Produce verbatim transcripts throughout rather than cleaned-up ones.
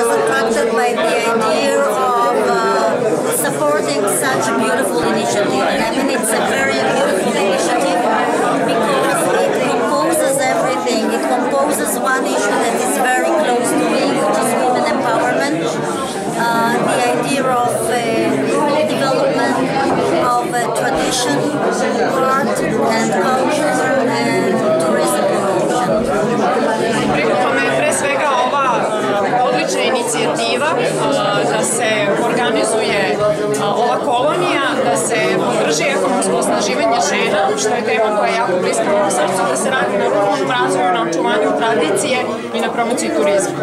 was attracted by the idea of uh, supporting such a beautiful initiative. And I mean, it's a very beautiful initiative because it composes everything. It composes one issue that is very close to me, which is women empowerment. Uh, the idea of uh, development of uh, tradition, art and culture and tourism promotion. Privukla me pre svega ova odlična inicijativa da se organizuje ova kolonija, da se podrži ekonomsko osnaživanje žena, što je tema koja je jako bliska mom srcu, da se radi na ruralnom razvoju, na očuvanju tradicije i na promociji turizma.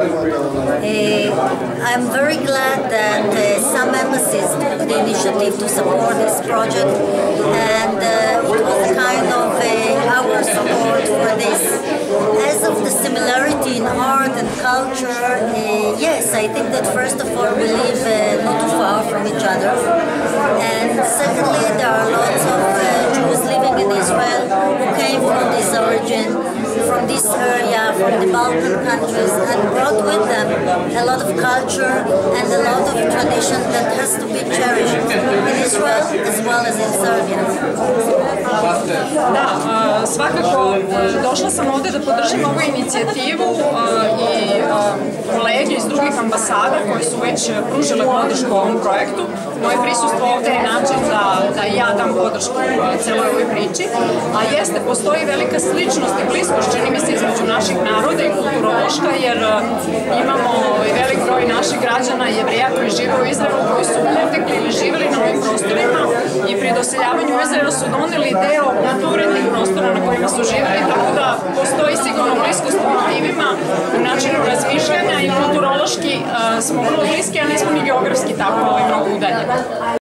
I'm very glad that uh, some embassies took the initiative to support this project, and uh, it was kind of uh, our support for this. As of the similarity in art and culture, uh, yes, I think that first of all we live uh, not too far from each other, and secondly there are lots of uh, Jews living in Israel who came from this origin, from this area, from the Balkan countries, and brought with them a lot of culture and a lot of tradition that has to be cherished in Israel as well as in Serbia. Da, svakako došla sam ovde da podržim ovu inicijativu i kolege iz drugih ambasada koji su već pružile podršku ovom projektu. Moje prisustvo ovde je način da ja dam podršku celoj ovoj priči, a jeste, postoji velika sličnost i bliskost, čini mi se, između naših naroda i kulturološka, jer imamo i velik broj naših građana i Jevreja koji žive u Izraelu, koji su potekli ili živeli na ovim prostorima i pri doseljavanju u Izraelu su doneli deo kulture tih prostora na kojima su živeli, tako da postoji sigurno bliskost u motivima, u načinu razmišljanja i kulturološki smo vrlo bliski, a nismo ni geografski tako mnogo udaljeni.